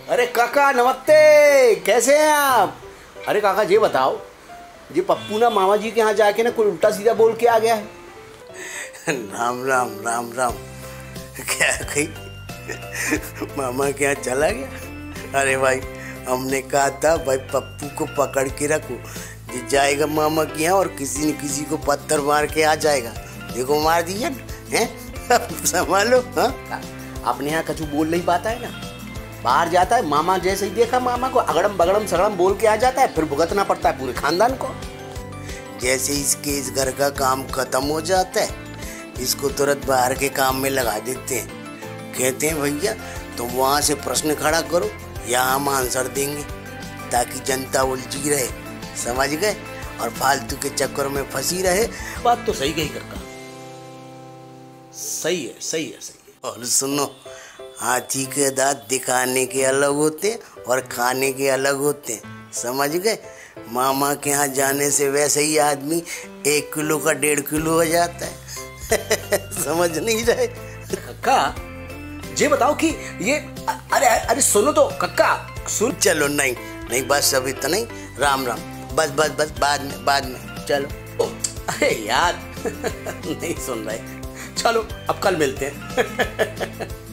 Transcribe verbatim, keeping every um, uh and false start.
अरे काका नमस्ते, कैसे हैं आप? अरे काका ये बताओ, ये पप्पू ना मामा जी के यहाँ जाके ना कोई उल्टा सीधा बोल के आ गया है। राम राम राम राम। क्या कही मामा के यहाँ चला गया? अरे भाई हमने कहा था भाई पप्पू को पकड़ के रखो, ये जाएगा मामा के यहाँ और किसी न किसी को पत्थर मार के आ जाएगा। देखो मार दिया ना, हैं? संभालो। हाँ अपने यहाँ कछु बोल नहीं पाता है ना, बाहर जाता है मामा जैसे ही देखा मामा को अगड़म बगड़म सगड़म बोल के आ जाता है, फिर भुगतना पड़ता है पूरे खानदान को। जैसे इसके इस घर का काम खत्म हो जाता है, इसको तुरंत बाहर के काम में लगा देते हैं। कहते हैं भैया तुम तो वहाँ से प्रश्न खड़ा करो, यहाँ हम आंसर देंगे, ताकि जनता उलझी रहे, समझ गए, और फालतू के चक्कर में फंसी रहे। बात तो सही कही काका, सही है सही है सही है। और सुनो, हाथी के दांत दिखाने के अलग होते और खाने के अलग होते हैं, समझ गए। मामा के यहाँ जाने से वैसे ही आदमी एक किलो का डेढ़ किलो हो जाता है। समझ नहीं रहे काका? ये बताओ कि ये अरे अरे सुनो तो काका, सुन। चलो नहीं नहीं बस अभी तो नहीं, राम राम, बस बस बस बाद में बाद में चलो। अरे यार नहीं सुन रहे, चलो अब कल मिलते हैं।